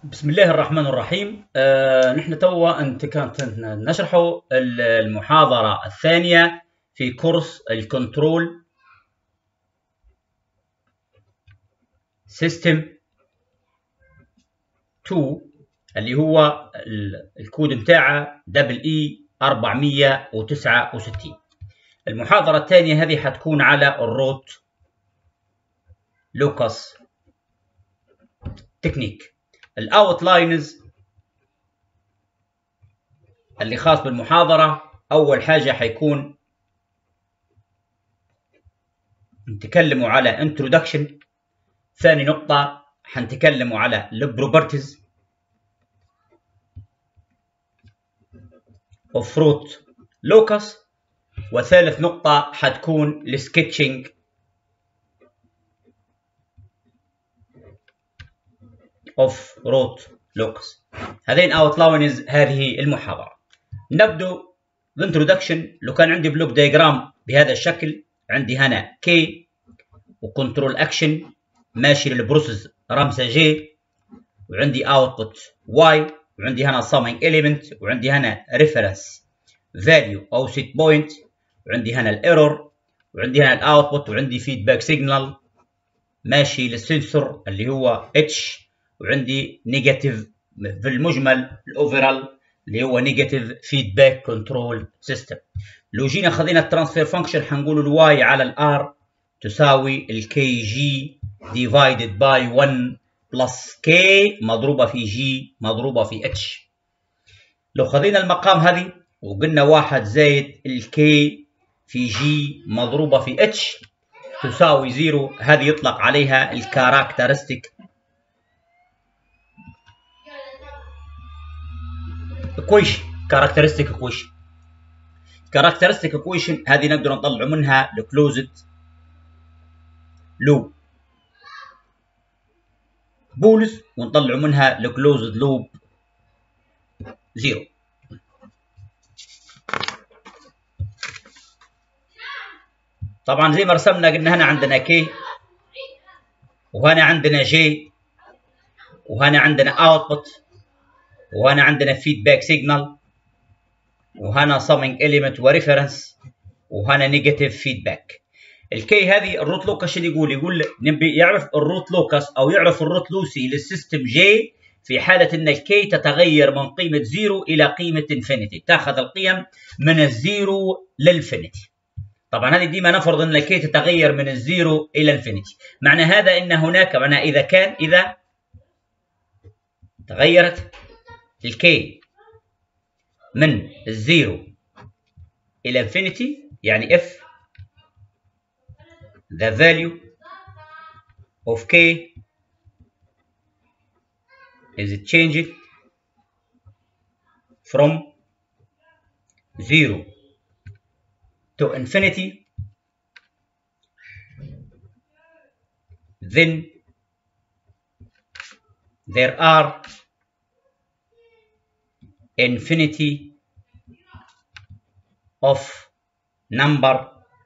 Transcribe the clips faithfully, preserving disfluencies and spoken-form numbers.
بسم الله الرحمن الرحيم. آه نحن توا انت كانت نشرحوا المحاضرة الثانية في كورس الكنترول سيستم اثنين اللي هو الكود متاعه دبل اي أربعمية وتسعة وستين. المحاضرة الثانية هذه حتكون على الروت لوكاس تكنيك. الاوتلاينز اللي خاص بالمحاضرة، أول حاجة حيكون نتكلموا على introduction. ثاني نقطة حنتكلموا على البروبرتيز of root locus. وثالث نقطة حتكون السكتشنج of root locus. هذين اوتلاينز هذه المحاضرة. نبدأ بالانترودكشن. لو كان عندي بلوك دايجرام بهذا الشكل، عندي هنا كي وكنترول اكشن ماشي للبروسيس رمزه جي، وعندي اوتبوت واي، وعندي هنا سامينج اليمنت، وعندي هنا ريفرنس فاليو او سيت بوينت، وعندي هنا الايرور، وعندي هنا الاوتبوت، وعندي فيدباك سيجنال ماشي للسنسور اللي هو اتش، وعندي نيجاتيف في المجمل الاوفرال اللي هو نيجاتيف فيدباك كنترول سيستم. لو جينا خذينا الترانسفير فانكشن حنقول الواي على الار تساوي الكي جي ديفايدد باي واحد بلس كي مضروبه في جي مضروبه في اتش. لو خذينا المقام هذه وقلنا واحد زائد الكي في جي مضروبه في اتش تساوي زيرو، هذه يطلق عليها الكاركترستيك equation. كاركترستيك equation كاركترستيك equation هذه نقدر نطلع منها الكلوزد لوب بولز، ونطلع منها الكلوزد لوب زيرو. طبعا زي ما رسمنا قلنا هنا عندنا كي، وهنا عندنا جي، وهنا عندنا اوتبوت، وهنا عندنا فيدباك سيجنال، وهنا سامينج اليمنت وريفرنس، وهنا نيجاتيف فيدباك. الكي هذه الروت لوكس اللي يقول يقول نبي يعرف الروت لوكس او يعرف الروت لوسي للسيستم جي في حاله ان الكي تتغير من قيمه زيرو الى قيمه انفينيتي، تاخذ القيم من الزيرو للانفينيتي. طبعا هذه ديما نفرض ان الكي تتغير من الزيرو الى انفينيتي. معنى هذا ان هناك معنى اذا كان اذا تغيرت الكي من الزيرو الى انفينيتي، يعني if the value of k is changed from zero to infinity, then there are infinity of number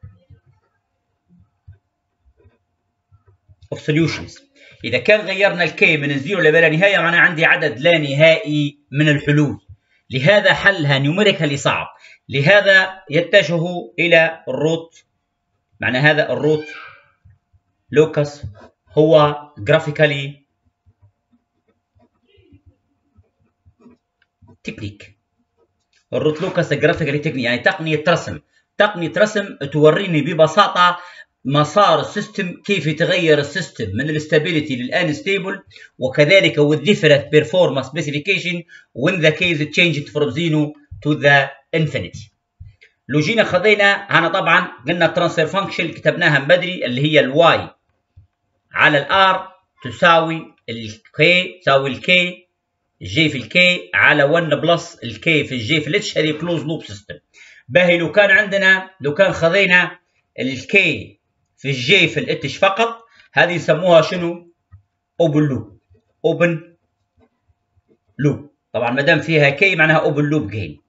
of solutions. إذا كان غيرنا الكي من الزيرو لبلا نهاية معناه عندي عدد لا نهائي من الحلول. لهذا حلها نيوميريكالي صعب، لهذا يتجهوا إلى الروت. معنى هذا الروت لوكس هو جرافيكالي تكنيك. الروت لوكس جرافيكالي تكنيك يعني تقنية رسم. تقنية رسم توريني ببساطة مسار السيستم، كيف يتغير السيستم من الاستابيليتي للانستيبل، وكذلك with different performance specification when the case changed from zero to the infinity. لو جينا خذينا هنا طبعا قلنا ترانسفير فانكشن كتبناها من بدري اللي هي الواي على الار تساوي الكي تساوي الكي الجي في الكي على واحد بلس الكي في الجي في الاتش. هذه كلوز لوب سيستم. باهي لو كان عندنا لو كان خذينا الكي في الجي في الاتش فقط، هذه يسموها شنو؟ اوبن لوب. اوبن لوب طبعا ما دام فيها كي معناها اوبن لوب جين.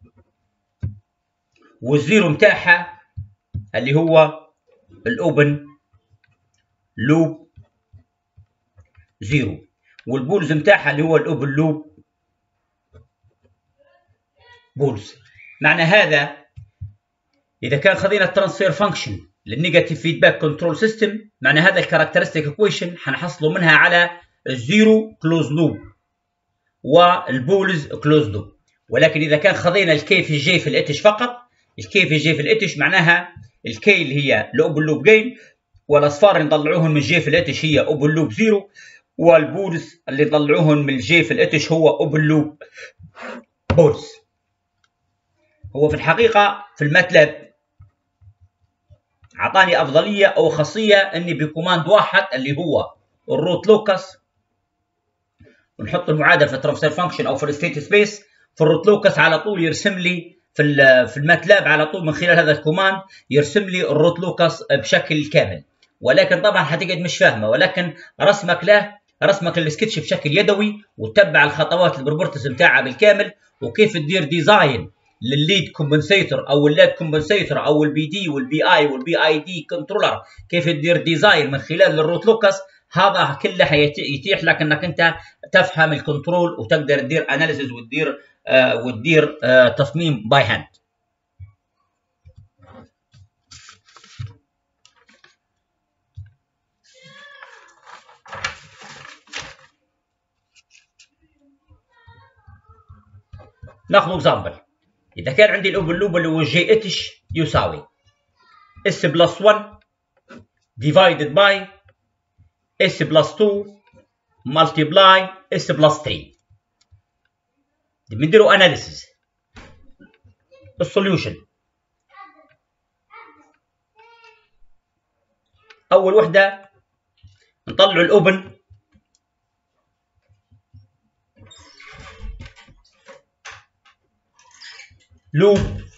والزيرو متاعها اللي هو الاوبن لوب زيرو. والبولز متاعها اللي هو الاوبن لوب بولز. معنى هذا اذا كان خذينا الترانسفير فانكشن للنيجاتيف فيدباك كنترول سيستم، معنى هذا الكاركترستيك ايكويشن حنحصلوا منها على الزيرو كلوز لوب والبولز كلوز لوب. ولكن اذا كان خذينا الكي في الجي في الاتش فقط، الكي في الجي في الاتش معناها الكي اللي هي الاوبن لوب جين، والاصفار اللي نطلعوهم من الجي في الاتش هي اوبن لوب زيرو، والبولز اللي نطلعوهم من الجي في الاتش هو اوبن لوب بولز. هو في الحقيقه في الماتلاب اعطاني افضليه او خاصيه اني بكوماند واحد اللي هو الروت لوكس، ونحط المعادله في الترانسفير فانكشن او في الستيت سبيس. في الروت لوكس على طول يرسم لي في في الماتلاب على طول من خلال هذا الكوماند يرسم لي الروت لوكس بشكل كامل. ولكن طبعا حتقعد مش فاهمه، ولكن رسمك له رسمك للسكتش بشكل يدوي، وتتبع الخطوات البروبرتيز بتاعها بالكامل، وكيف تدير ديزاين للليد كومبنسيتور او الليد كومبنسيتور او البي دي والبي اي والبي اي دي كنترولر، كيف تدير ديزاين من خلال الروت لوكس. هذا كله يتيح لك انك انت تفهم الكنترول وتقدر تدير اناليسيز وتدير آه وتدير آه تصميم باي هاند. ناخذ اكزامبل. اذا كان عندي الاوبن لوب اللي هو جي اتش يساوي اس بلس واحد divided by اس بلس اتنين multiply اس بلس ثلاثة. بنديروا اناليسيز. السوليوشن اول وحده نطلعوا الاوبن لوب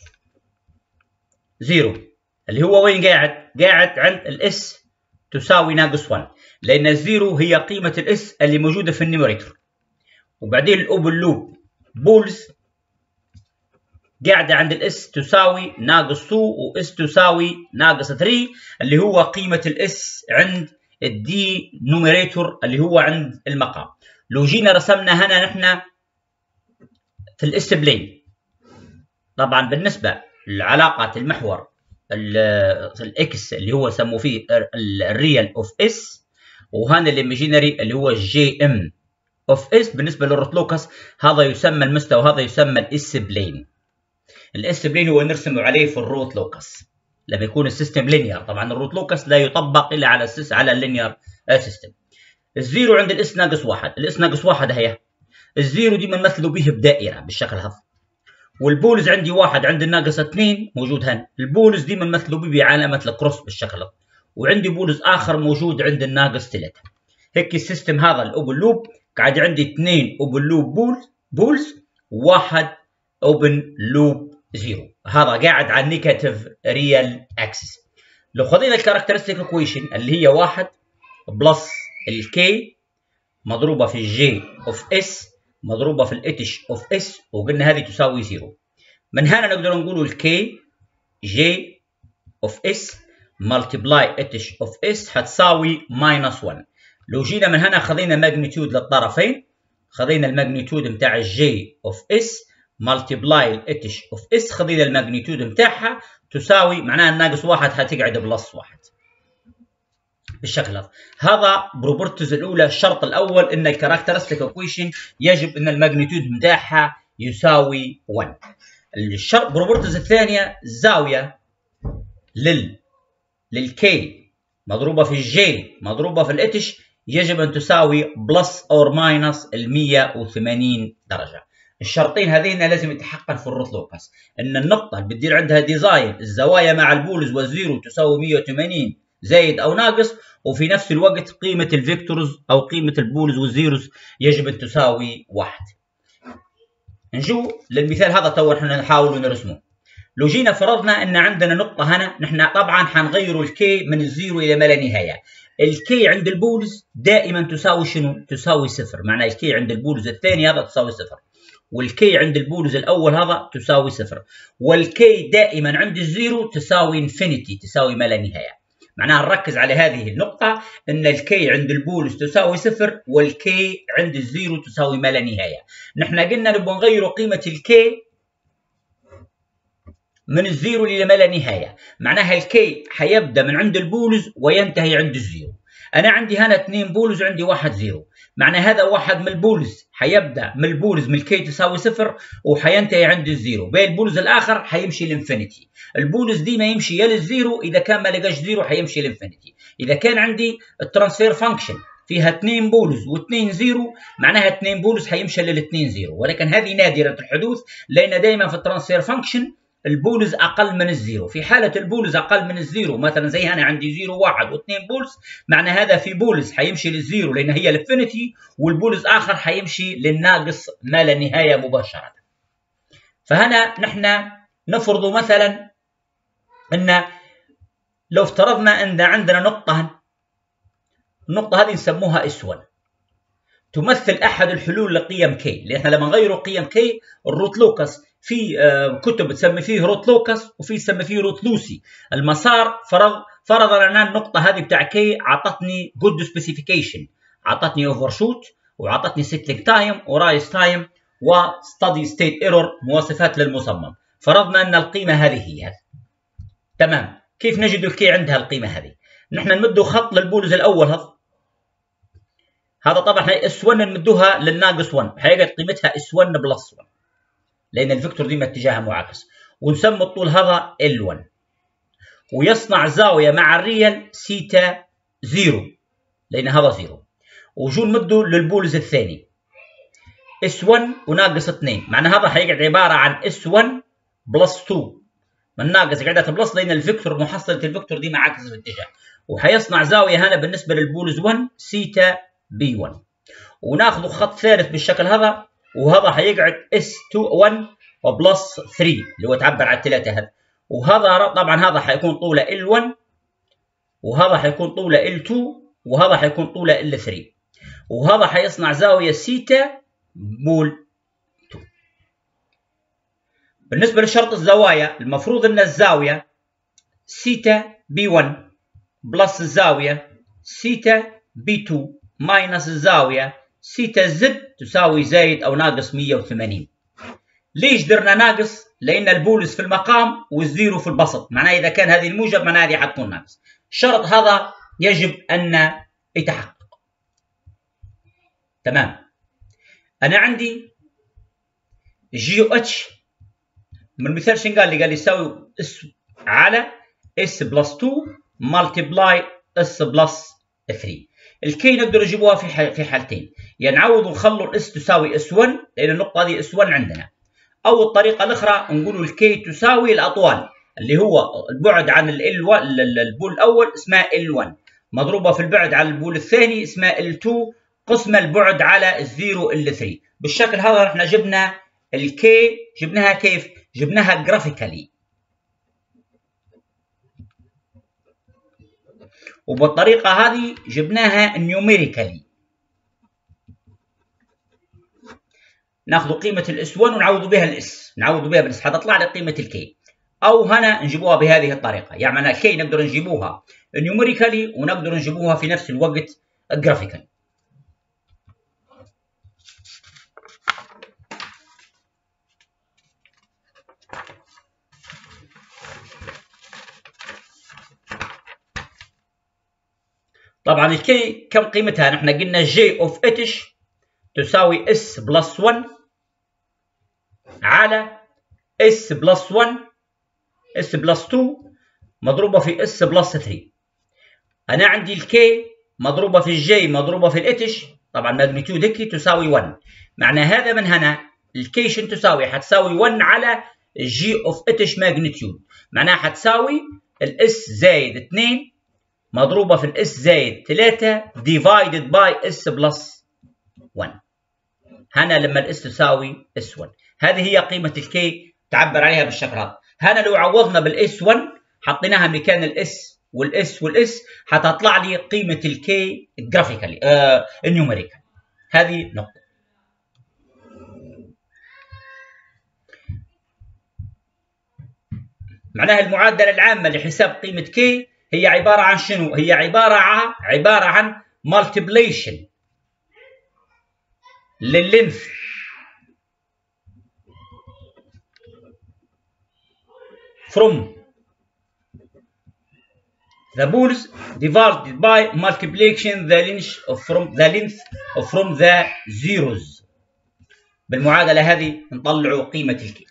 زيرو اللي هو وين قاعد؟ قاعد عند الاس تساوي ناقص واحد، لان الزيرو هي قيمه الاس اللي موجوده في النيوميريتور. وبعدين الاوبن لوب بولز قاعده عند الاس تساوي ناقص اتنين واس تساوي ناقص ثلاثة، اللي هو قيمه الاس عند الدي نوميريتور اللي هو عند المقام. لو جينا رسمنا هنا نحن في الاس بلين، طبعا بالنسبه لعلاقه المحور الاكس اللي هو سموه فيه الريال اوف اس، وهنا الايماجينري اللي هو جي ام اوف اس. بالنسبه للروت لوكس هذا يسمى المستوى، هذا يسمى الاس بلين. الاس بلين هو نرسمه عليه في الروت لوكس لما يكون السيستم لينير. طبعا الروت لوكس لا يطبق الا على السيس على اللينير سيستم. الزيرو عند الاس ناقص واحد، الاس ناقص واحد هي الزيرو دي بنمثله به بدائره بالشكل هذا. والبولز عندي واحد عند الناقص اثنين موجود هنا، البولز دي بنمثله به بعلامه الكروس بالشكل هذا. وعندي بولز اخر موجود عند الناقص ثلاثة. هيك السيستم هذا الاوبن لوب قاعد عندي اثنين اوبن لوب بولز بولز وواحد اوبن لوب زيرو. هذا قاعد على النيجاتيف ريال اكسس. لو خذينا الكاركترستيك ايكويشن اللي هي واحد بلس الكي مضروبه في الجي اوف اس مضروبه في الاتش اوف اس، وقلنا هذه تساوي زيرو. من هنا نقدر نقول الكي جي اوف اس ملتبلاي اتش اوف اس حتساوي ماينس واحد. لو جينا من هنا خذينا ماجنتيود للطرفين، خذينا الماجنتيود بتاع الجي اوف اس ملتبلاي الاتش اوف اس، خذينا الماجنتيود بتاعها تساوي معناها الناقص واحد حتقعد بلس واحد بالشكل هذا. هذا بروبرتيز الاولى. الشرط الاول ان الكاركترستيك ايكويشن يجب ان الماجنتيود بتاعها يساوي واحد. الشرط بروبرتيز الثانيه الزاويه لل للكي مضروبه في الجي مضروبه في الاتش يجب ان تساوي بلس اور ماينس ال مية وثمانين درجه. الشرطين هذين لازم يتحقق في الروت لوكس، ان النقطه اللي بتدير عندها ديزاين الزوايا مع البولز والزيرو تساوي مية وثمانين زايد او ناقص، وفي نفس الوقت قيمه الفيكتورز او قيمه البولز والزيروز يجب ان تساوي واحد. نجو للمثال هذا تو احنا نحاول نرسمه. لو جينا فرضنا ان عندنا نقطه هنا، نحن طبعا حنغيروا الكي من الزيرو الى ما لا نهايه. الكي عند البولز دائما تساوي شنو؟ تساوي صفر، معنى الكي عند البولز الثاني هذا تساوي صفر، والكي عند البولز الاول هذا تساوي صفر، والكي دائما عند الزيرو تساوي انفينيتي تساوي ما لا نهايه. معناها نركز على هذه النقطة أن الكي عند البولس تساوي صفر والكي عند الزيرو تساوي ما لا نهاية. نحن قلنا نبغى نغير قيمة الكي من الزيرو إلى ما لا نهاية، معناها الكي حيبدأ من عند البولز وينتهي عند الزيرو. أنا عندي هنا اثنين بولز وعندي واحد زيرو، معنى هذا واحد من البولز حيبدأ من البولز من الكي تساوي صفر وحينتهي عند الزيرو، باقي البولز الآخر حيمشي للإنفينيتي. البولز ديما يمشي يا للزيرو، إذا كان ما لقاش زيرو حيمشي للإنفينيتي. إذا كان عندي الترانسفير فانكشن فيها اثنين بولز واثنين زيرو، معناها اثنين بولز حيمشي للاثنين زيرو، ولكن هذه نادرة الحدوث، لأن دائما في الترانسفير فانكشن البولز اقل من الزيرو. في حاله البولز اقل من الزيرو، مثلا زي هنا عندي زيرو واحد واثنين بولز، معنى هذا في بولز حيمشي للزيرو لان هي الانفينيتي، والبولز اخر حيمشي للناقص ما لا نهايه مباشره. فهنا نحن نفرض مثلا ان لو افترضنا ان عندنا نقطه، النقطه هذه نسموها اس واحد، تمثل احد الحلول لقيم كي، لان احنا لما نغيروا قيم كي الروت لوكاس في كتب تسمي فيه روت لوكاس وفي تسمي فيه روت لوسي. المسار فرض فرض لنا النقطه هذه بتاع كي اعطتني جود سبيسيفيكيشن، اعطتني اوفر شوت واعطتني سيتلينج تايم ورايز تايم وستدي ستيت ايرور، مواصفات للمصمم. فرضنا ان القيمه هذه هي هذه. تمام. كيف نجد الكي عندها القيمه هذه؟ نحن نمد خط للبولز الاول، هذا هذا طبعا هي اس واحد نمدوها للناقص واحد، حيقعد قيمتها اس واحد بلس واحد لان الفيكتور ديما اتجاهها معاكس، ونسمي الطول هذا ال واحد، ويصنع زاويه مع الريال سيتا زيرو لان هذا زيرو، وجو نمده للبولز الثاني اس واحد وناقص اثنين، معنى هذا حيقعد عباره عن اس واحد بلس اثنين، من ناقص قاعده بلس لان الفيكتور محصله الفيكتور دي معاكس في الاتجاه، وحيصنع زاويه هنا بالنسبه للبولز واحد سيتا بي واحد. وناخذ خط ثالث بالشكل هذا، وهذا حيقعد اس واحد وبلس ثلاثة اللي هو تعبر عن الثلاثه هذا، وهذا طبعا هذا حيكون طوله ال واحد، وهذا حيكون طوله ال اثنين، وهذا حيكون طوله ال ثلاثة، وهذا حيصنع زاويه سيتا مول اثنين. بالنسبه لشرط الزوايا المفروض ان الزاويه سيتا بي واحد بلس الزاويه سيتا بي اثنين ماينس الزاويه سيتا زد تساوي زايد او ناقص مئة وثمانين. ليش درنا ناقص؟ لان البولز في المقام والزيرو في البسط، معناه اذا كان هذه الموجب معناها هذه حتكون ناقص. الشرط هذا يجب ان يتحقق. تمام. انا عندي جي او اتش من المثال شنو قال لي؟ قال لي يساوي اس على اس بلس اثنين مالتيبلاي اس بلس ثلاثة. الكي نقدر نجيبوها في في حالتين، يا يعني نعوض ونخلوا الاس تساوي اس واحد لان النقطه هذه اس واحد عندنا، او الطريقه الاخرى نقولوا الكي تساوي الاطوال اللي هو البعد عن ال البول الاول اسمها ال واحد مضروبه في البعد عن البول الثاني اسمها ال اثنين قسمه البعد على الزيرو ال ثلاثة. بالشكل هذا احنا جبنا الكي، جبناها كيف؟ جبناها جرافيكالي، وبالطريقه هذه جبناها نيوميريكالي. ناخذ قيمه الاس واحد ونعوض بها الاس، نعوض بها بالاس حتطلع لي قيمه الكي، او هنا نجيبوها بهذه الطريقه، يعني الكي نقدر نجيبوها نيوميريكالي ونقدر نجيبوها في نفس الوقت جرافيكالي. طبعا الكي كم قيمتها؟ نحن قلنا جي اوف اتش تساوي اس بلس واحد على اس بلس واحد اس بلس اثنين مضروبه في اس بلس ثلاثة. انا عندي الكي مضروبه في الجي مضروبه في الاتش، طبعا ماجنتيود هيك تساوي واحد، معنى هذا من هنا الكي شنو تساوي؟ حتساوي واحد على جي اوف اتش ماجنتيود، معناها حتساوي الاس زائد اثنين مضروبة في الاس زائد ثلاثة ديفايدد باي اس بلس واحد. هنا لما الاس تساوي اس واحد، هذه هي قيمة الكي تعبر عليها بالشكل هذا. هنا لو عوضنا بالاس واحد حطيناها مكان الاس والاس والاس حتطلع لي قيمة الكي جرافيكالي آه النيوميريكال. هذه نقطة. معناها المعادلة العامة لحساب قيمة كي هي عبارة عن شنو؟ هي عبارة عن عبارة عن multiplication لللينث from the poles divided by multiplication the length of from the length of from the zeros. بالمعادلة هذه نطلعوا قيمة الكي.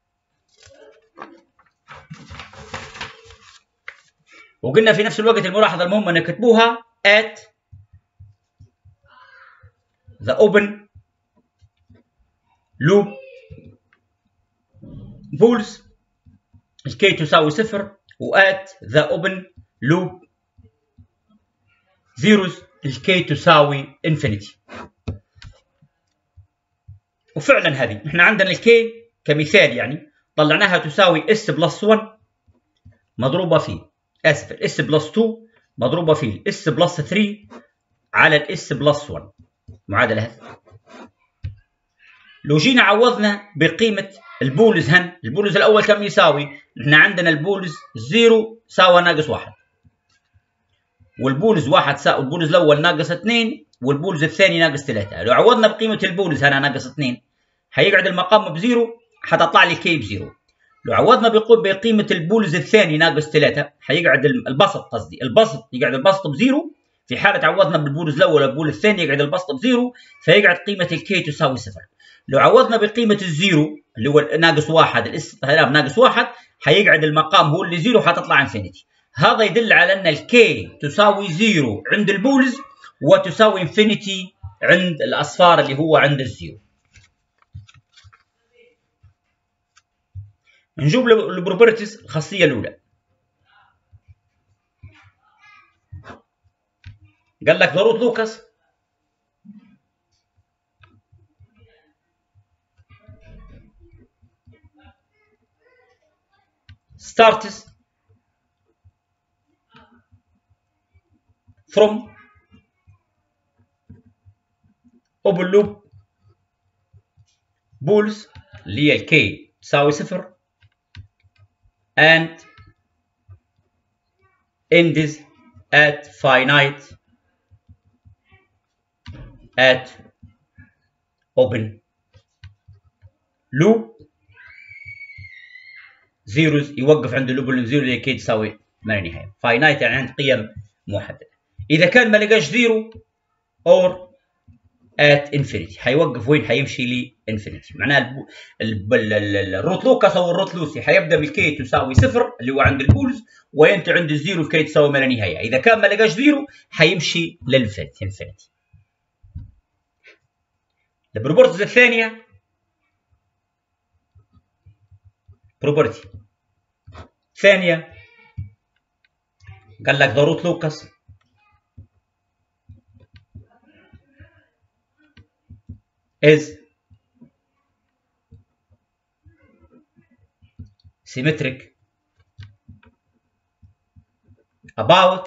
وقلنا في نفس الوقت الملاحظة المهمة أن كتبوها at the open loop poles الكي تساوي صفر، و at the open loop zeros الكي تساوي infinity. وفعلا هذه احنا عندنا الكي كمثال يعني طلعناها تساوي اس بلس واحد مضروبة في اسف اس بلس اثنين مضروبة في الاس بلس ثلاثة على الاس بلس واحد. معادلة هذه لو جينا عوضنا بقيمة البولز هن، البولز الأول كم يساوي؟ احنا عندنا البولز صفر ساوى ناقص واحد، والبولز واحد ساوى البولز الأول ناقص اثنين، والبولز الثاني ناقص ثلاثة. لو عوضنا بقيمة البولز هنا ناقص اثنين هيقعد المقام بزيرو، حتطلع لي كي بزيرو. لو عوضنا بقيمة البولز الثاني ناقص ثلاثة هيقعد البسط قصدي البسط يقعد البسط بزيرو. في حالة عوضنا بالبولز الأول والبولز الثاني يقعد البسط بزيرو، فيقعد قيمة الكي تساوي صفر. لو عوضنا بقيمة الزيرو اللي هو ناقص واحد الاستهلاك ناقص واحد هيقعد المقام هو اللي زيرو حتطلع انفينيتي. هذا يدل على أن الكي تساوي زيرو عند البولز وتساوي انفينيتي عند الأصفار اللي هو عند الزيرو. نجيب البروبرتيز الخاصية الأولى. قال لك ضرورة لوكاس starts from open loop poles اللي هي الكي تساوي صفر and ends at finite at open loop zeros يوقف عند اللوب زيرو اللي كي تساوي ما لا نهايه. finite يعني عند قيم محدده. اذا كان ما لقاش زيرو or at infinity حيوقف وين؟ حيمشي ل infinity. معناها الروت لوكاس او الروت لوسي حيبدا بالكي تساوي صفر اللي هو عند البولز وينتهي عند الزيرو الكي تساوي ما لا نهايه. اذا كان ما لقاش زيرو حيمشي للانفينيتي. البروبرتيز الثانيه بروبرتي ثانيه قال لك ذا روت لوكاس is symmetric about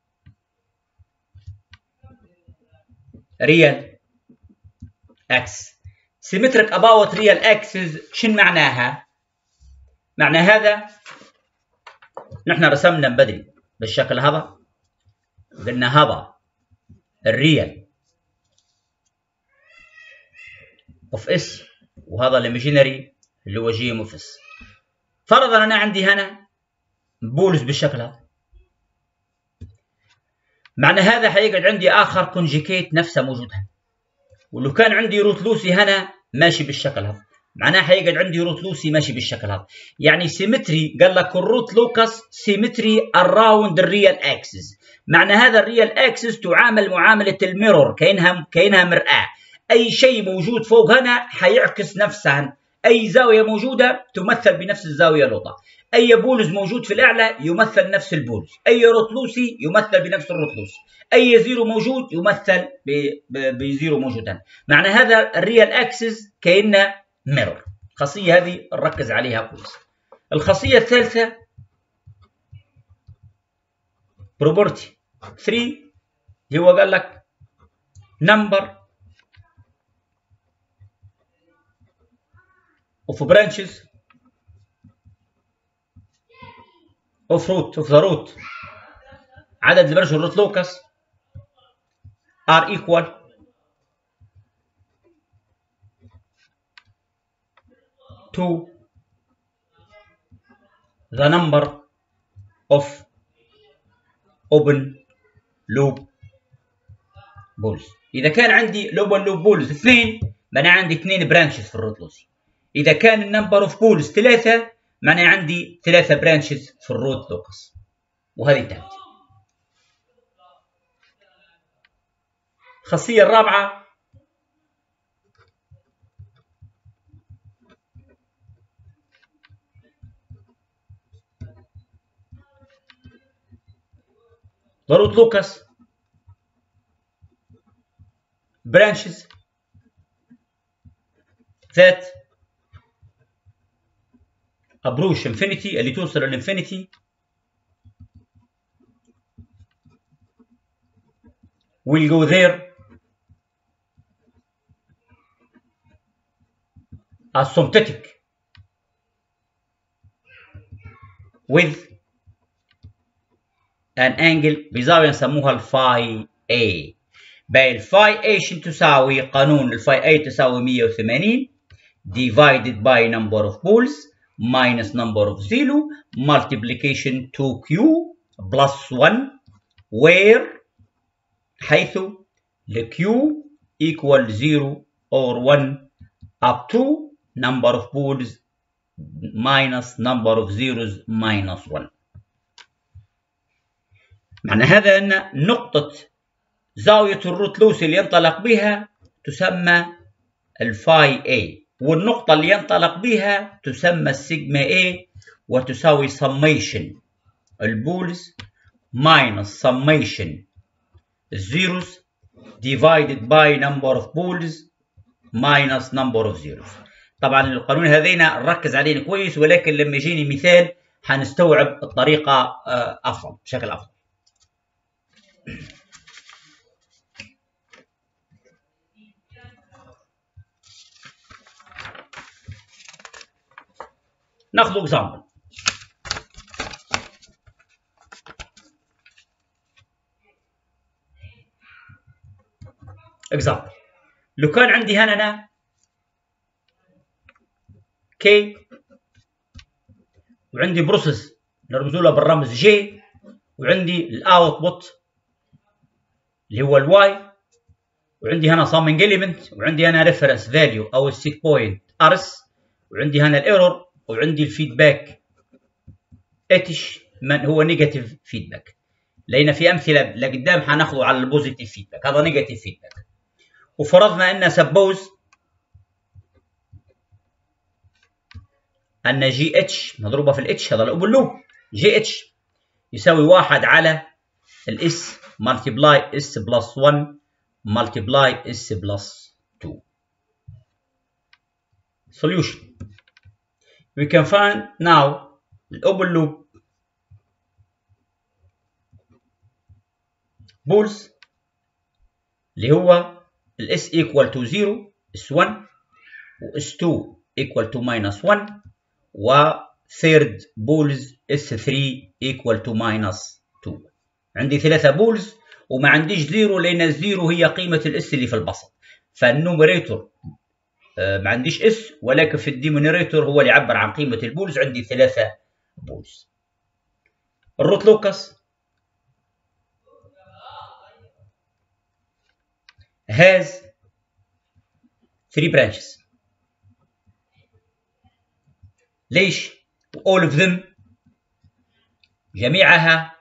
real axis. symmetric about real axis شنو معناها؟ معنى هذا نحن رسمنا من بدري بالشكل هذا، قلنا هذا الريال اوف اس وهذا الايماجينري اللي هو جي ام اوف اس. فرضا انا عندي هنا بولز بالشكل هذا، معنى هذا حيقعد عندي اخر كونجيكيت نفسه موجود هنا. ولو كان عندي روت لوسي هنا ماشي بالشكل هذا معناه حيقعد عندي روت لوسي ماشي بالشكل هذا. يعني سيمتري قال لك الروت لوكاس سيمتري اراوند الريال اكسس. معنى هذا الريال اكسس تعامل معامله الميرور كانها كانها مرآه. اي شيء موجود فوق هنا حيعكس نفسه، اي زاويه موجوده تمثل بنفس الزاويه الوسطى، اي بولز موجود في الاعلى يمثل نفس البولز، اي روت لوسي يمثل بنفس الروت لوسي، اي زيرو موجود يمثل بزيرو موجود هنا. معنى هذا الريال اكسس كانه ميرور. الخاصيه هذه نركز عليها كويس. الخاصيه الثالثه بروبرتي ثلاثة هو قال لك نمبر of branches of root of the root عدد البرانش والروت لوكس are equal to the number of open loop بولز. إذا كان عندي الأوبن لوب بولز اثنين معناه عندي اثنين برانشز في الروت لوسي. إذا كان النمبر اوف بولز ثلاثة معناه عندي ثلاثة برانشز في الروت لوكس. وهذه انتهت. الخاصية الرابعة the root locus branches that approach infinity اللي توصل للانفينيتي will go there asymptotic with an angle بزاوية نسموها الفاي A. باقي الفاي A شنو تساوي؟ قانون الفاي A تساوي مية وثمانين divided by number of poles minus number of zero multiplication two Q plus one where حيث ال Q equal zero or one up to number of poles minus number of zeros minus one. معنى هذا أن نقطة زاوية الروت لوسي اللي ينطلق بها تسمى الفاي A، والنقطة اللي ينطلق بها تسمى السيجما A، وتساوي summation البولز minus summation الزيروز divided by number of poles minus number of zeros. طبعا القانون هذين نركز عليه كويس، ولكن لما يجيني مثال حنستوعب الطريقة أفضل بشكل أفضل. ناخذ example. example لو كان عندي هنا أنا K وعندي بروسيس نرمزوا له بالرمز J، وعندي الاوتبوت اللي هو الواي، وعندي هنا summing element، وعندي هنا reference value او السيت بوينت ارس، وعندي هنا الايرور، وعندي الفيدباك اتش من هو نيجاتيف فيدباك. لقينا في امثله لقدام حناخذه على البوزيتيف فيدباك، هذا نيجاتيف فيدباك. وفرضنا ان سبوز ان جي اتش مضروبه في الاتش، هذا الاوبن لوب، جي اتش يساوي واحد على الاس ملتبلاي اس بلس واحد ملتبلاي اس بلس اثنين. solution we can find now الاوبن لوب بولز اللي هو الاس equal to صفر اس واحد واس اثنين equal to minus واحد و third بولز اس ثلاثة equal to minus اثنين. عندي ثلاثة بولز وما عنديش زيرو، لان الزيرو هي قيمة الاس اللي في البسط، فالنوميريتور ما عنديش اس، ولكن في الدينومينيتور هو اللي يعبر عن قيمة البولز، عندي ثلاثة بولز. الروت لوكس has three branches. ليش؟ all of them جميعها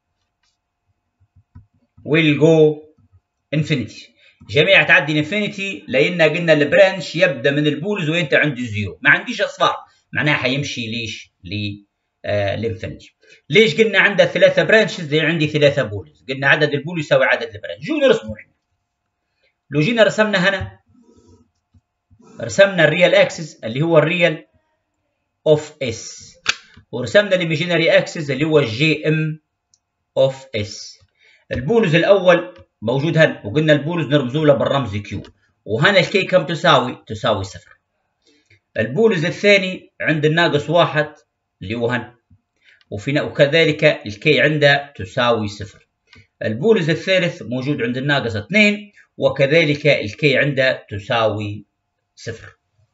will go infinity، جميعها تعدي infinity، لأن قلنا البرانش يبدأ من البولز وينتهي عند الزيرو، ما عنديش أصفار، معناها حيمشي ليش؟ للانفينيتي. ليش قلنا عندها ثلاثة برانشز؟ لأن عندي ثلاثة بولز، قلنا عدد البول يساوي عدد البرانش. جو نرسمه احنا. لو جينا رسمنا هنا، رسمنا الريال اكسس اللي هو الريال اوف اس، ورسمنا الايماجينري اكسس اللي هو الجي ام اوف اس. البولز الاول موجود هنا، وقلنا البولز نرمزوا له بالرمز كيو، وهنا الكي كم تساوي؟ تساوي صفر. البولز الثاني عند الناقص واحد اللي هو هنا، وفي وكذلك الكي عنده تساوي صفر. البولز الثالث موجود عند الناقص اثنين، وكذلك الكي عنده تساوي صفر.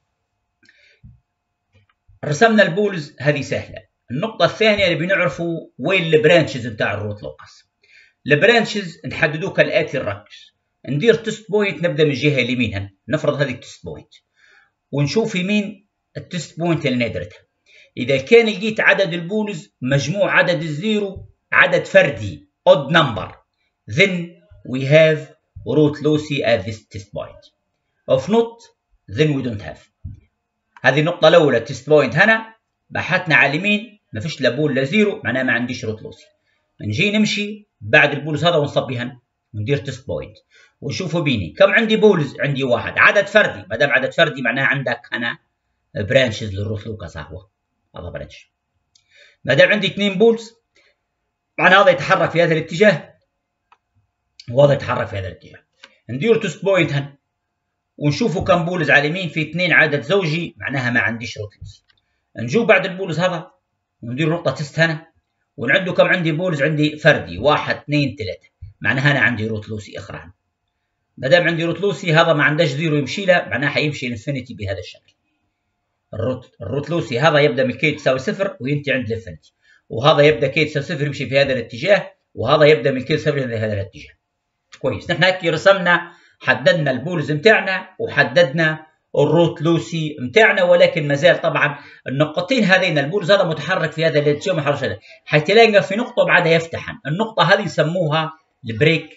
رسمنا البولز، هذه سهلة. النقطة الثانية اللي بنعرفوا وين البرانشز بتاع الروت لوكس. البرانشز نحددوه كالآتي، نركز ندير تيست بوينت، نبدأ من الجهة اليمين، نفرض هذه التيست بوينت ونشوف يمين التيست بوينت اللي نادرتها. إذا كان لقيت عدد البولز مجموع عدد الزيرو عدد فردي odd number, then we have root lossy at this test point. If not, then we don't have. هذه النقطة الأولى، تيست بوينت هنا بحثنا على اليمين ما فيش لا بول لا زيرو، معناها ما عنديش روت لوسي. نجي نمشي بعد البولز هذا ونصبي هنا وندير تيست بوينت ونشوفوا بيني كم عندي بولز. عندي واحد، عدد فردي. ما دام عدد فردي معناها عندك هنا برانشز للروت لوكس، هو هذا برانش. ما دام عندي اثنين بولز معناها هذا يتحرك في هذا الاتجاه وهذا يتحرك في هذا الاتجاه. ندير تيست بوينت هنا ونشوفوا كم بولز على اليمين، في اثنين عدد زوجي معناها ما عنديش روت لوسي. نجو بعد البولز هذا وندير نقطة تيست هنا ونعدوا كم عندي بولز. عندي فردي واحد اثنين ثلاثة، معناها هنا عندي روت لوسي اخرى هنا. ما دام عندي روت لوسي هذا ما عندهش زيرو يمشي له، معناها حيمشي الانفينيتي بهذا الشكل. الروت الروت لوسي هذا يبدا من كي تساوي صفر وينتهي عند الانفينيتي، وهذا يبدا كي تساوي صفر يمشي في هذا الاتجاه، وهذا يبدا من كي تساوي في هذا الاتجاه. كويس، نحن هيك رسمنا، حددنا البولز متاعنا وحددنا الروت لوسي متاعنا، ولكن ما زال طبعا النقطتين هذين البولز هذا متحرك في هذا الاتجاه ومتحرك هذا، حتلاقي في نقطة بعدها يفتحن. النقطة هذه يسموها البريك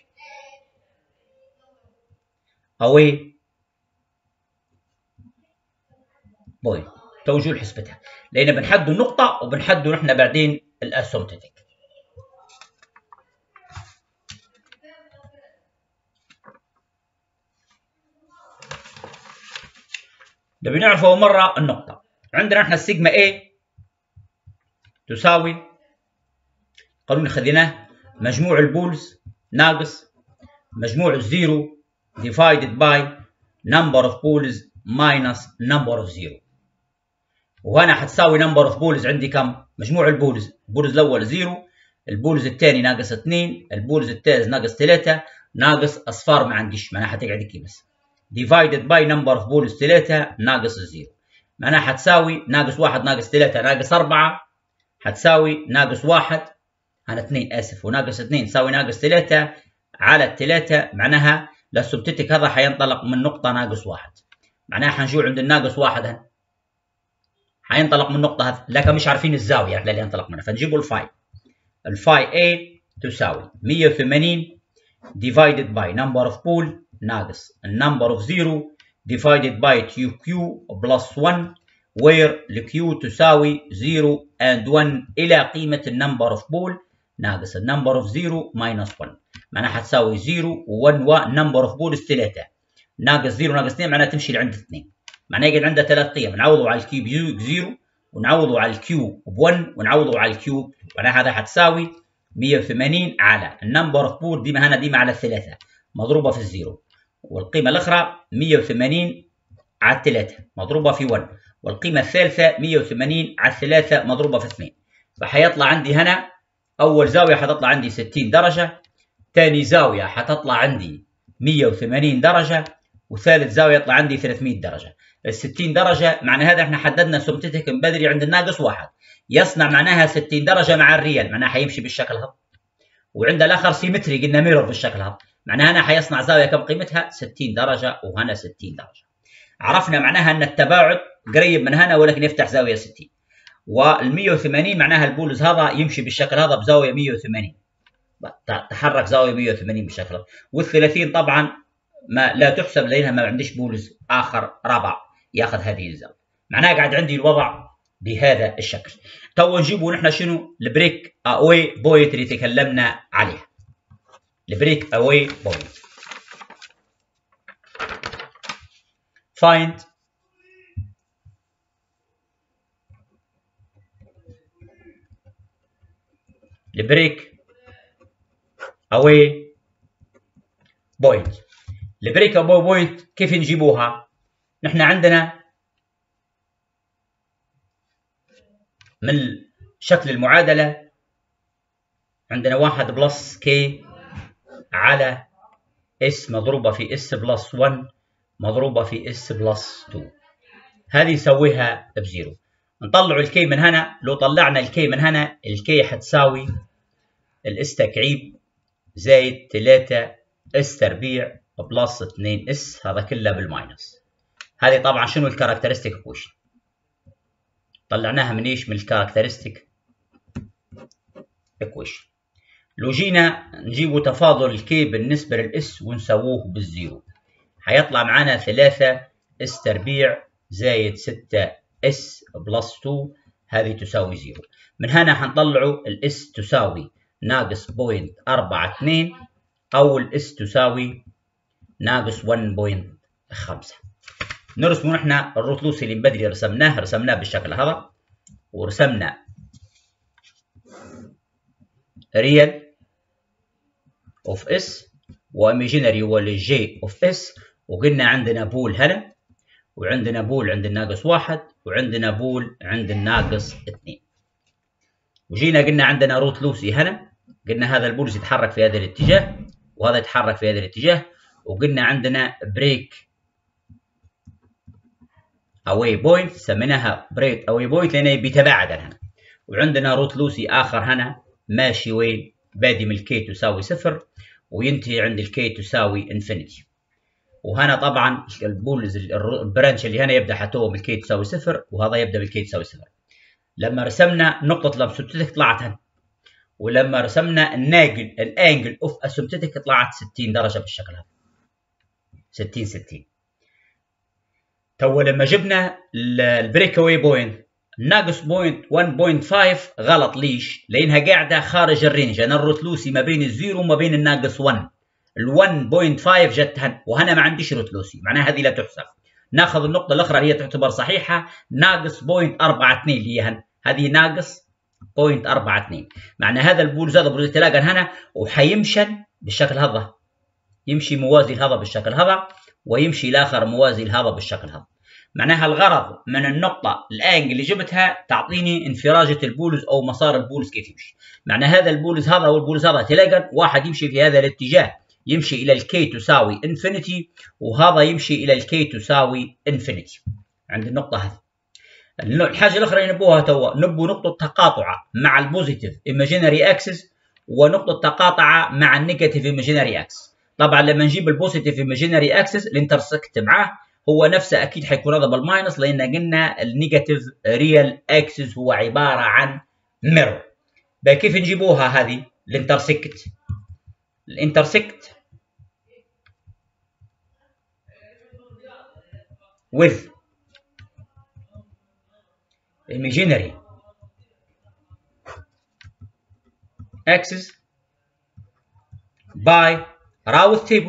أوي بوينت. توجيه لحسبتها، لأن بنحدوا النقطة وبنحدوا نحن بعدين الاسومتيك. نبي نعرف أول مرة النقطة. عندنا احنا السيجما A تساوي قانون خذيناه مجموع البولز ناقص مجموع الزيرو divided by number of poles minus number of zero. وهنا حتساوي number of poles عندي كم؟ مجموع البولز، البولز الأول زيرو، البولز الثاني ناقص اثنين، البولز الثالث ناقص ثلاثة، ناقص أصفار ما عنديش، معناها حتقعد كي بس. divided by number of poles ثلاثة ناقص الزيرو، معناها حتساوي ناقص واحد ناقص ثلاثة ناقص أربعة، حتساوي ناقص واحد، أنا اثنين آسف، وناقص اثنين تساوي ناقص ثلاثة على الثلاثة، معناها الاسومتيك هذا حينطلق من نقطة ناقص واحد، معناها حنجو عند الناقص واحد هنا حينطلق من النقطة هذه، لكن مش عارفين الزاوية اللي ينطلق منها، فنجيبوا الفاي. الفاي A تساوي مية وثمانين divided by number of pole ناقص number of zero divided by two Q plus one where ال Q تساوي zero and one إلى قيمة number of pole ناقص number of zero minus one، معناها حتساوي zero و one و number of poles ثلاثة ناقص zero ناقص اثنين، معناها تمشي لعند اثنين، معناها يقعد عندها ثلاث قيم، نعوضوا على الكيو بزيرو ونعوضوا على الكيو بواحد ونعوضوا على الكيو، معناها هذا حتساوي مية وثمانين على النمبر اوف بول ديما هنا ديما على الثلاثة مضروبة في الزيرو، والقيمة الأخرى مية وثمانين على الثلاثة مضروبة في واحد، والقيمة الثالثة مية وثمانين على الثلاثة مضروبة في اثنين، فحيطلع عندي هنا أول زاوية حتطلع عندي ستين درجة، ثاني زاوية حتطلع عندي مية وثمانين درجة، وثالث زاوية يطلع عندي ثلاثمية درجة. ال ستين درجة معنى هذا احنا حددنا سمتتك من بدري عند الناقص واحد، يصنع معناها ستين درجة مع الريال، معناها حيمشي بالشكل هذا. وعند الآخر سيمتري قلنا ميرور بالشكل هذا، معناها هنا حيصنع زاوية كم قيمتها؟ ستين درجة، وهنا ستين درجة. عرفنا معناها أن التباعد قريب من هنا ولكن يفتح زاوية ستين. وال مية وثمانين معناها البولز هذا يمشي بالشكل هذا بزاوية مية وثمانين. تحرك زاوية مية وثمانين بالشكل هذا. وال30 طبعا ما لا تحسب لانها ما عنديش بولز آخر رابع ياخذ هذه الزاوية. معناها قاعد عندي الوضع بهذا الشكل. تو نجيبوا نحن شنو؟ البريك اواي بوينت اللي تكلمنا عليها. البريك اواي بوينت. find البريك اواي بوينت. البريك اواي بوينت كيف نجيبوها؟ نحن عندنا من شكل المعادلة عندنا واحد بلس كي على اس مضروبة في اس بلس واحد مضروبة في اس بلس اثنين. هذه نسويها بزيرو. نطلع الكي من هنا. لو طلعنا الكي من هنا الكي حتساوي الاس تكعيب زائد ثلاثة اس تربيع بلس اثنين اس، هذا كله بالماينس. هذه طبعا شنو الكاركترستيك ايكويشن؟ طلعناها من ايش؟ من الكاركترستيك ايكويشن. لو جينا نجيبوا تفاضل الكي بالنسبة للاس ونسووه بالزيرو، هيطلع معنا ثلاثة اس تربيع زائد ستة اس بلس اثنين، هذه تساوي زيرو. من هنا حنطلعوا الاس تساوي ناقص بوينت أربعة اثنين او الاس تساوي ناقص واحد بوينت خمسة. نرسم نحن الروت لوسي اللي بدري رسمناه، رسمناه بالشكل هذا، ورسمنا ريال اوف اس وايميجينري هو الجي اوف اس، وقلنا عندنا بول هنا، وعندنا بول عند الناقص واحد، وعندنا بول عند الناقص اثنين. وجينا قلنا عندنا روت لوسي هنا، قلنا هذا البولز يتحرك في هذا الاتجاه وهذا يتحرك في هذا الاتجاه، وقلنا عندنا بريك اواي بوينت، سميناها بريك اواي بوينت لانه بيتباعد عن هنا. وعندنا روت لوسي اخر هنا ماشي وين؟ بادي من الكي تساوي صفر وينتهي عند الكي تساوي انفينيتي. وهنا طبعا البولز البرانش اللي هنا يبدا حتوه من الكي تساوي صفر، وهذا يبدا بالكي تساوي صفر. لما رسمنا نقطه الاسمبتوتيك طلعت هنا، ولما رسمنا الناقل الانجل اوف اسمبتوتيك طلعت ستين درجه بالشكل هذا، ستين ستين. تو لما جبنا البريك اواي بوينت ناقص بوينت واحد بوينت خمسة غلط. ليش؟ لانها قاعده خارج الرينج. انا الروت لوسي ما بين الزيرو وما بين الناقص واحد، ال واحد بوينت خمسة جت هنا، وهنا ما عنديش روت لوسي، معناها هذه لا تحسب. ناخذ النقطه الاخرى اللي هي تعتبر صحيحه، ناقص بوينت أربعة اثنين اللي هي هنا، هذه ناقص بوينت أربعة اثنين. معنى هذا البولز هذا بولز تلاقى هنا وحيمشي بالشكل هذا، يمشي موازي لهذا بالشكل هذا، ويمشي الاخر موازي لهذا بالشكل هذا. معناها الغرض من النقطة الانجل اللي جبتها تعطيني انفراجة البولز او مسار البولز كيف يمشي. معنى هذا البولز هذا والبولز هذا تلاقى واحد يمشي في هذا الاتجاه، يمشي الى الكي تساوي انفينيتي، وهذا يمشي الى الكي تساوي انفينيتي عند النقطة هذه. الحاجة الأخرى اللي نبوها توا، نبو نقطة تقاطع مع البوزيتيف ايماجينري اكسس ونقطة تقاطع مع النيجاتيف ايماجينري اكسس. طبعا لما نجيب البوزيتيف ايماجينري اكسس الانترسكت معاه هو نفسه اكيد حيكون هذا بالماينس، لان قلنا النيجاتيف ريال اكسس هو عباره عن ميرور. بقى كيف نجيبوها هذه الانترسكت؟ الانترسكت with imaginary axis by راوث تيبل.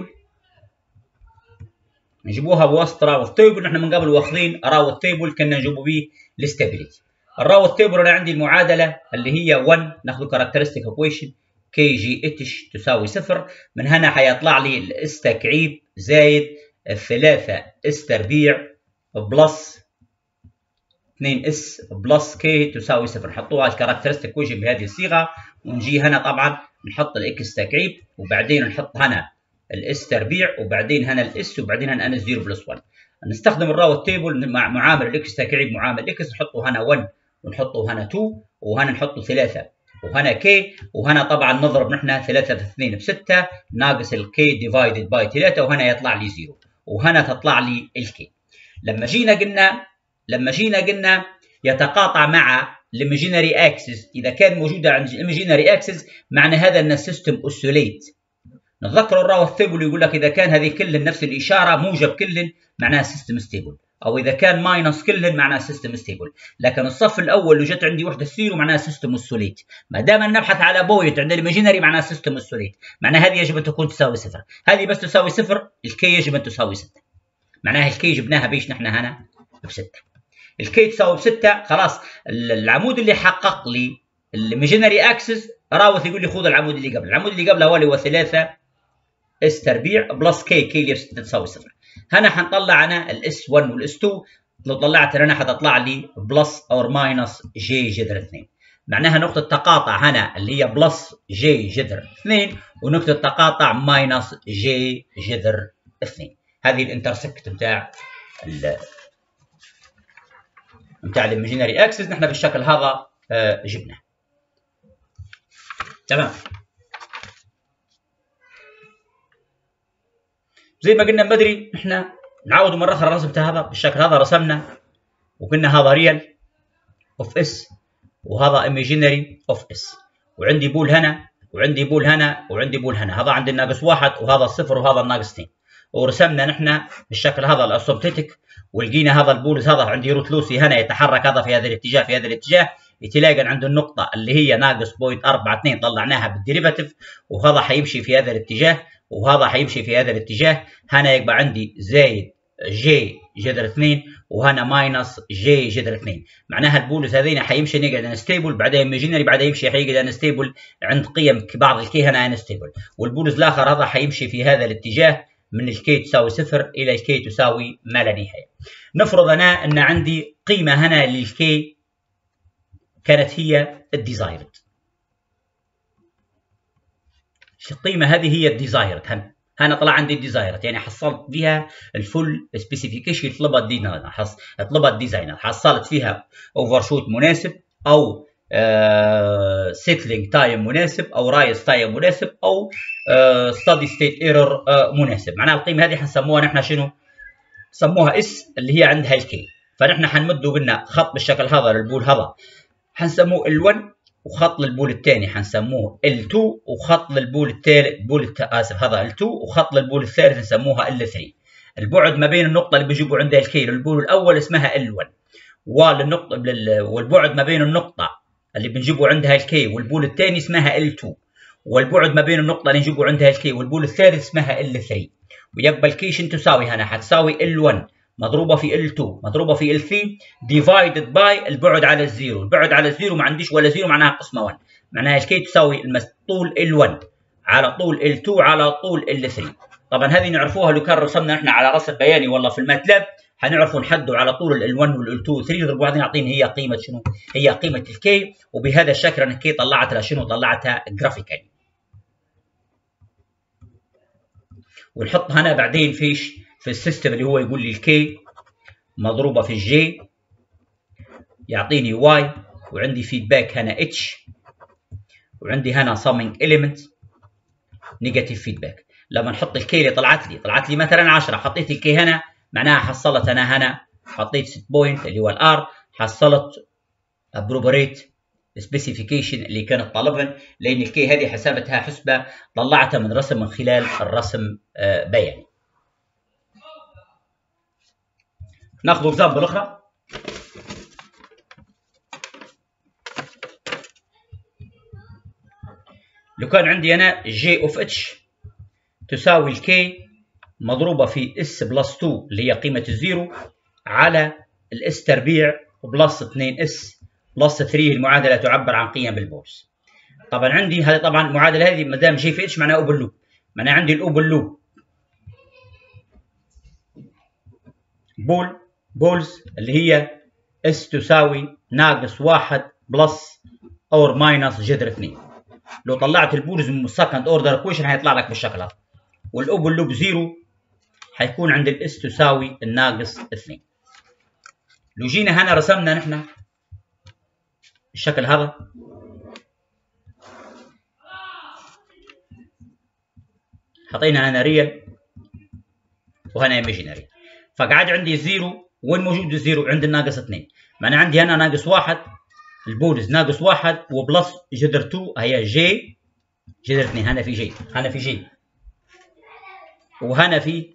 نجيبوها بواسطه راوث تيبل. نحن من قبل واخذين راوث تيبل كنا نجيبوا به الاستابيليتي. الراوث تيبل انا عندي المعادله اللي هي واحد، ناخذ كاركترستيك ايكويشن كي جي اتش تساوي صفر. من هنا حيطلع لي الاس تكعيب زائد ثلاثة اس تربيع بلس اثنين اس بلس كي تساوي صفر. نحطوها الكاركترستيك ايكويشن بهذه الصيغه، ونجي هنا طبعا نحط الاكس تكعيب، وبعدين نحط هنا الاس تربيع، وبعدين هنا الاس، وبعدين هنا انا صفر بلس واحد. نستخدم الراوث تيبل مع معامل الاكس تكعيب معامل اكس، نحطه هنا واحد ونحطه هنا اثنين، وهنا نحطه ثلاثة، وهنا كي، وهنا طبعا نضرب نحن ثلاثة في اثنين بستة ناقص الكي ديفايدد باي ثلاثة، وهنا يطلع لي صفر، وهنا تطلع لي الكي. لما جينا قلنا لما جينا قلنا يتقاطع مع الايماجينري اكسس، اذا كان موجوده عند الايماجينري اكسس معنى هذا ان السيستم اوسيليت. نتذكر الراوث تيبل يقول لك اذا كان هذه كل نفس الاشاره موجب كل معناها سيستم ستيبل، او اذا كان ماينس كل معناها سيستم ستيبل. لكن الصف الاول اللي جت عندي وحده الزيرو معناها سيستم اوسيليت. ما دام نبحث على بوينت عند الايماجينري معناها سيستم اوسيليت، معناها هذه يجب ان تكون تساوي صفر. هذه بس تساوي صفر، الكي يجب ان تساوي ستة. معناها الكي جبناها بيش نحن هنا بستة. الكي تساوي بستة، خلاص العمود اللي حقق لي الايماجينري اكسس راوث يقول لي خذ العمود اللي قبل، العمود اللي قبله هو اللي هو ثلاثة اس تربيع بلس كي، كي اللي تساوي صفر. هنا حنطلع انا الاس واحد والاس اثنين، لو طلعت هنا حتطلع لي بلس اور ماينس جي جذر اثنين. معناها نقطة تقاطع هنا اللي هي بلس جي جذر اثنين، ونقطة تقاطع ماينس جي جذر اثنين. هذه الانترسكت بتاع ال بتاع الايماجينري اكسس. نحن بالشكل هذا آه جبناه. تمام. زي ما قلنا بدري نحن نعود مرة أخرى الرسم بتاع هذا بالشكل هذا. رسمنا وقلنا هذا ريال اوف اس وهذا ايماجينري اوف اس، وعندي بول هنا وعندي بول هنا وعندي بول هنا. هذا عندي الناقص واحد وهذا الصفر وهذا الناقص اثنين. ورسمنا نحن بالشكل هذا الاسومبتيتك، ولقينا هذا البولز هذا عندي روت لوسي هنا يتحرك هذا في هذا الاتجاه في هذا الاتجاه، يتلاقى عند النقطة اللي هي ناقص بوينت أربعة اثنين طلعناها بالديريفاتيف، وهذا حيمشي في هذا الاتجاه وهذا حيمشي في هذا الاتجاه. هنا يبقى عندي زايد جي جذر اثنين وهنا ماينس جي جذر اثنين. معناها البولز هذين حيمشي نيجاتيف انستيبل، بعدين ايماجينري، بعدين يمشي حيقعد انستيبل عند قيم بعض الكي هنا انستيبل. والبولز الاخر هذا حيمشي في هذا الاتجاه من الكي تساوي صفر الى الكي تساوي ما لا نهايه. نفرض انا ان عندي قيمه هنا للكي كانت هي الديزايرد. القيمه هذه هي الديزايرد. هنا هنا طلع عندي الديزايرد، يعني حصلت بها الفول سبيسيفيكيشن طلبها الديزاينر. طلبها الديزاينر حصلت فيها اوفر شوت مناسب او سيتلينج تايم مناسب او رايز تايم مناسب او ستادي ستيت ايرور مناسب. معناها القيمه هذه حنسموها نحن شنو؟ سموها اس اللي هي عندها الكي. فنحن حنمده قلنا خط بالشكل هذا للبول هذا حنسموه ال واحد، وخط للبول الثاني حنسموه ال اثنين، وخط للبول الثالث بول الت... اسف هذا ال اثنين، وخط للبول الثالث نسموها ال ثلاثة. البعد ما بين النقطه اللي بيجيبوا عندها الكي للبول الاول اسمها ال واحد، والنقطه لل... والبعد ما بين النقطه اللي بنجيبوا عندها الكي والبول الثاني اسمها ال اثنين، والبعد ما بين النقطه اللي نجيبوا عندها الكي والبول الثالث اسمها ال ثلاثة. ويبقى الكي شنو تساوي هنا؟ حتساوي ال واحد مضروبه في ال اثنين مضروبه في ال ثلاثة ديفايدد باي البعد على الزيرو. البعد على الزيرو ما عنديش ولا زيرو، معناها قسمه واحد. معناها الكي تساوي طول ال واحد على طول ال اثنين على طول ال ثلاثة. طبعا هذه نعرفوها لو كان رسمنا احنا على رسم بياني والله في الماتلاب حنعرفوا نحدوا على طول ال واحد وال اثنين وال ثلاثة يضربوا بعضين يعطيني هي قيمه شنو؟ هي قيمه الكي. وبهذا الشكل انا الكي طلعت لها شنو؟ طلعتها جرافيكالي. ونحط هنا بعدين فيش في السيستم اللي هو يقول لي الكي مضروبه في الجي يعطيني واي، وعندي فيدباك هنا اتش، وعندي هنا summing element نيجاتيف فيدباك. لما نحط الكي اللي طلعت لي طلعت لي مثلا عشرة، حطيت الكي هنا معناها حصلت انا هنا حطيت ست بوينت اللي هو الار، حصلت ابروبريت سبيسيفيكيشن اللي كانت طالبها، لان الكي هذه حسبتها حسبه طلعتها من رسم من خلال الرسم بياني. ناخذ اكزامبل اخرى. لو كان عندي انا جي اوف اتش تساوي الكي مضروبه في اس بلس اثنين اللي هي قيمه الزيرو على الاس تربيع بلس اثنين اس بلس ثلاثة، المعادله تعبر عن قيم بالبولز. طبعا عندي هذه طبعا المعادله هذه ما دام جي في اتش معناها اوبن لوب، معناها عندي الاوبن لوب بول بولز اللي هي اس تساوي ناقص واحد بلس اور ماينس جذر اثنين. لو طلعت البولز من السكند اوردر اكويشن هيطلع لك بالشكل هذا. والاوبن لوب زيرو حيكون عند الاس تساوي الناقص اثنين. لو جينا هنا رسمنا نحن بالشكل هذا حطينا هنا ريال وهنا ايماجينري، فقعد عندي زيرو. وين موجود الزيرو؟ عند الناقص اثنين. معناها عندي هنا ناقص واحد، البولز ناقص واحد وبلس جذر اثنين هي جي جذر اثنين. هنا في جي، هنا في جي، وهنا في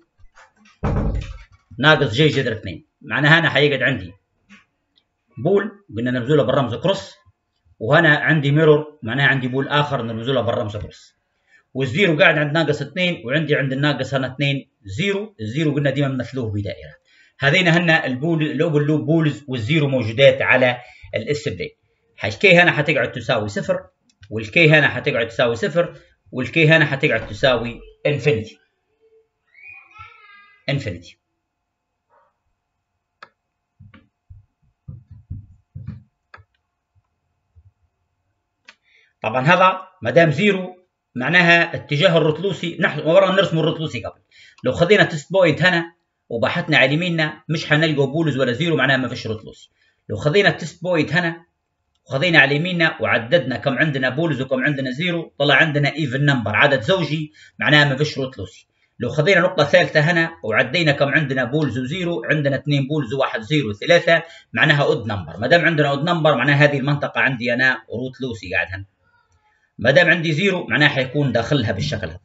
ناقص جي جذر اثنين. معناها هنا حيقعد عندي بول قلنا نرمزوا له بالرمز كروس، وهنا عندي ميرور معناها عندي بول اخر نرمزوا له بالرمز كروس. والزيرو قاعد عند ناقص اثنين، وعندي عند الناقص هنا اثنين زيرو. الزيرو قلنا ديما نمثلوه بدائره. هذين هنا البول الاوبن لوب بولز، والزيرو موجودات على الاس بلين. الكي هنا حتقعد تساوي صفر، والكي هنا حتقعد تساوي صفر، والكي هنا حتقعد تساوي انفينيتي انفينيتي. طبعا هذا ما دام زيرو معناها اتجاه الروت نحن ورا نرسم الروت قبل. لو خذينا تيست بوينت هنا وبحثنا على يميننا مش حنلقى بولز ولا زيرو، معناها ما فيش روت لوسي. لو خذينا التيست بوينت هنا وخذينا على يميننا وعددنا كم عندنا بولز وكم عندنا زيرو، طلع عندنا ايفن نمبر، عدد زوجي، معناها ما فيش روت لوسي. لو خذينا نقطة ثالثة هنا وعدينا كم عندنا بولز وزيرو، عندنا اثنين بولز وواحد زيرو ثلاثة، معناها اود نمبر. ما دام عندنا اود نمبر معناها هذه المنطقة عندي انا روت لوسي قاعد هنا. ما دام عندي زيرو معناها حيكون داخلها بالشكل هذا.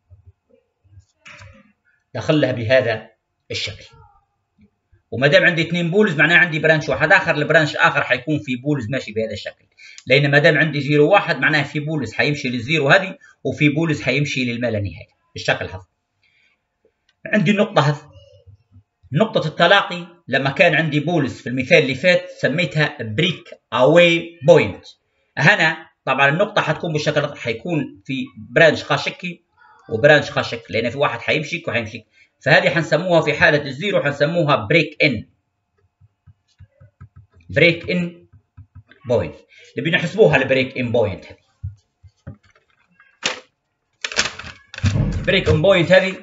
داخلها بهذا الشكل. وما دام عندي اثنين بولز معناها عندي برانش واحد اخر، البرانش اخر حيكون في بولز ماشي بهذا الشكل. لان ما دام عندي زيرو واحد معناها في بولز حيمشي للزيرو هذه وفي بولز حيمشي للما لا نهايه بالشكل هذا. عندي النقطة هذه نقطة التلاقي لما كان عندي بولز في المثال اللي فات سميتها بريك اواي بوينت. هنا طبعا النقطة حتكون بالشكل هذا، حيكون في برانش خاشكي وبرانش خاشك، لأن في واحد حيمشيك وحيمشيك، فهذه حنسموها في حالة الزيرو حنسموها بريك ان. بريك ان بوينت اللي بنحسبوها البريك ان بوينت هذه. بريك ان بوينت هذه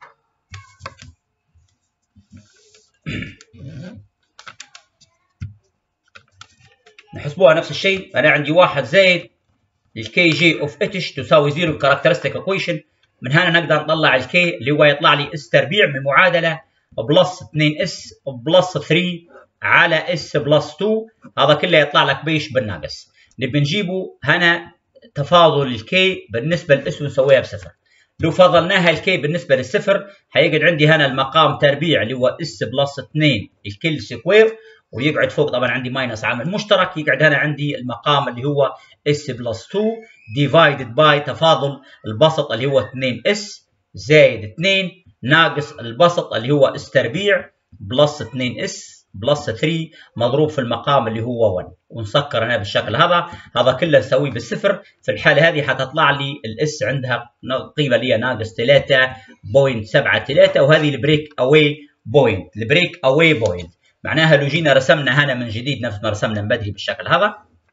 نحسبوها نفس الشيء. انا عندي واحد زائد الكي جي اوف اتش تساوي زيرو كاركترستيك ايكويشن. من هنا نقدر نطلع الكي اللي هو يطلع لي اس تربيع من معادله بلس اثنين اس بلس ثلاثة على اس بلس اثنين، هذا كله يطلع لك بيش بالناقص. نبي نجيبه هنا تفاضل الكي بالنسبه للاس ونسويها بصفر. لو فضلناها الكي بالنسبه للصفر حيقعد عندي هنا المقام تربيع اللي هو اس بلس اثنين الكل سكوير، ويقعد فوق طبعا عندي ماينس عامل مشترك، يقعد هنا عندي المقام اللي هو اس بلس اثنين ديفايدد باي تفاضل البسط اللي هو اثنين اس زائد اثنين ناقص البسط اللي هو اس تربيع بلس اثنين اس بلس ثلاثة مضروب في المقام اللي هو واحد، ونسكر هنا بالشكل هذا. هذا كله نسويه بالصفر. في الحاله هذه حتطلع لي الاس عندها قيمه اللي هي ناقص ثلاثة فاصلة سبعة ثلاثة، وهذه البريك اواي بوينت. البريك اواي بوينت معناها لو جينا رسمنا هنا من جديد نفس ما رسمنا نبدي بالشكل هذا،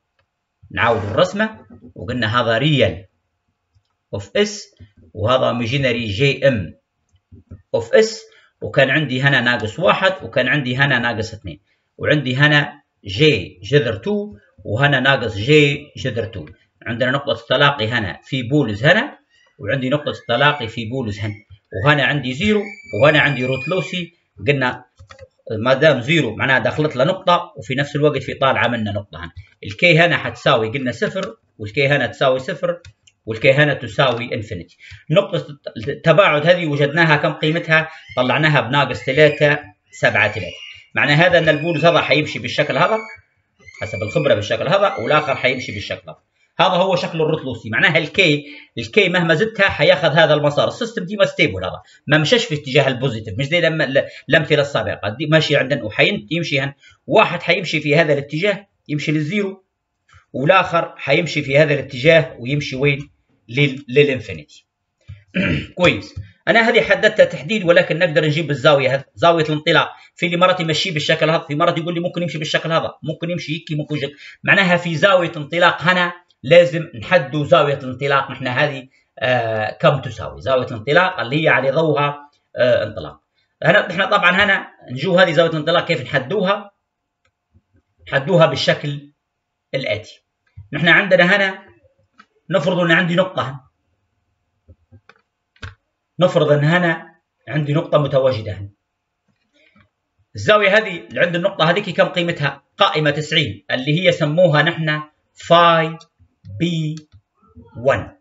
نعاود الرسمه وقلنا هذا ريال اوف اس وهذا ميجينري جي ام اوف اس، وكان عندي هنا ناقص واحد وكان عندي هنا ناقص اثنين، وعندي هنا جي جذر اثنين وهنا ناقص جي جذر اثنين. عندنا نقطة التلاقي هنا في بولز هنا، وعندي نقطة التلاقي في بولز هنا، وهنا عندي زيرو وهنا عندي روت لوسي. قلنا ما دام زيرو معناها دخلت له نقطة وفي نفس الوقت في طالعة منه نقطة هنا. الكي هنا حتساوي قلنا صفر والكي هنا تساوي صفر والكي هنا تساوي انفينيتي. نقطة التباعد هذه وجدناها كم قيمتها؟ طلعناها بناقص ثلاثة سبعة ثلاثة. معنى هذا ان البولز هذا حيمشي بالشكل هذا حسب الخبرة بالشكل هذا، والاخر حيمشي بالشكل هذا. هذا هو شكل الروت لوسي. معناها الكي الكي مهما زدتها حياخذ هذا المسار. السيستم دي ما ستيبل، هذا ما مشاش في اتجاه البوزيتيف، مش زي لما الامثله السابقه دي ماشي عندنا وحيمشي هن واحد حيمشي في هذا الاتجاه يمشي للزيرو، والاخر حيمشي في هذا الاتجاه ويمشي وين؟ للانفينيتي. كويس. انا هذه حددتها تحديد، ولكن نقدر نجيب الزاويه هذه زاويه الانطلاق. في اللي مرات يمشي بالشكل هذا، في مرات يقول لي ممكن يمشي بالشكل هذا، ممكن يمشي هيك، ممكن يجي. معناها في زاويه انطلاق هنا لازم نحددوا زاويه الانطلاق. نحن هذه آه كم تساوي زاويه الانطلاق اللي هي على ضوءها آه انطلاق. هنا نحن طبعا هنا نجو هذه زاويه الانطلاق كيف نحدوها؟ نحدوها بالشكل الاتي. نحن عندنا هنا نفرض ان عندي نقطه هنا. نفرض ان هنا عندي نقطه متواجده هنا. الزاويه هذه اللي عند النقطه هذيك كم قيمتها؟ قائمه تسعين اللي هي سموها نحن فاي بي واحد.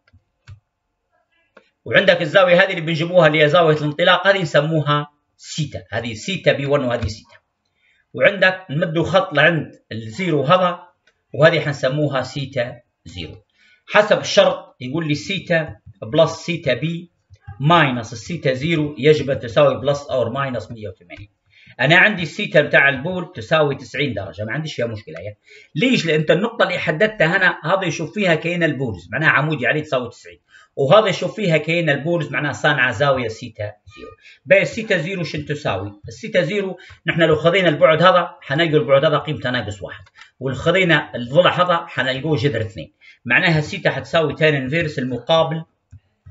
وعندك الزاويه هذه اللي بنجيبوها اللي هي زاويه الانطلاق هذه نسموها سيتا. هذه سيتا بي واحد وهذه سيتا. وعندك نمدوا خط لعند الزيرو هذا وهذه حنسموها سيتا زيرو. حسب الشرط يقول لي سيتا بلس سيتا بي ماينس السيتا زيرو يجب ان تساوي بلس اور ماينس مئة وثمانين. انا عندي السيتا بتاع البول تساوي تسعين درجه، ما عنديش فيها مشكله يعني. ليش؟ لان انت النقطه اللي حددتها هنا هذا يشوف فيها كأن البولز معناها عمودي عليه تساوي تسعين، وهذا يشوف فيها كأن البولز معناها صانعه زاويه سيتا زيرو. باقي السيتا زيرو شن تساوي؟ السيتا زيرو نحن لو خذينا البعد هذا حنلقى البعد هذا قيمته ناقص واحد، ولو خذينا الضلع هذا حنلقوه جذر اثنين. معناها السيتا حتساوي تان انفيرس المقابل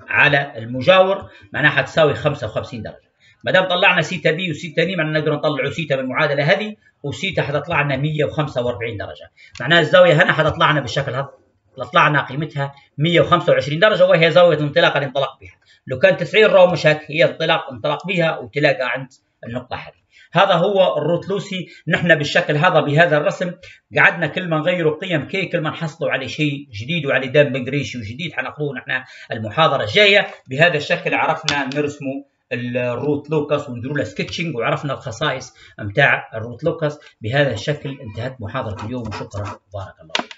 على المجاور معناها حتساوي خمسة وخمسين درجة. ما دام طلعنا سيتا بي وسيتا ني معناها نقدر نطلعوا سيتا من المعادلة هذه، وسيتا حتطلع لنا مية وخمسة وأربعين درجة. معناها الزاوية هنا حتطلع لنا بالشكل هذا، طلعنا قيمتها مية وخمسة وعشرين درجة، وهي زاوية الانطلاق اللي انطلق بها. لو كان تسعير رو مش هيك، هي انطلاق انطلق بها وتلاقى عند النقطة هذه. هذا هو الروت لوسي. نحن بالشكل هذا بهذا الرسم قعدنا كل ما نغيروا قيم كي كل ما نحصلوا على شيء جديد وعلى دامبنج ريشيو جديد حناخذوه نحن المحاضرة الجاية. بهذا الشكل عرفنا نرسموا الروت لوكس ونديروا له سكتشنج، وعرفنا الخصائص نتاع الروت لوكس. بهذا الشكل انتهت محاضرة اليوم، وشكرا وبارك الله.